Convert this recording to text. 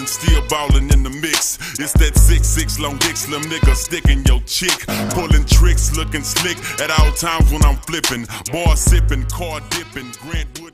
ballin', still ballin' in the mix. It's that 6'6" long dick slim nigga sticking your chick. Pulling tricks, looking slick at all times when I'm flipping. Bar sipping, car dipping, Grant Wood.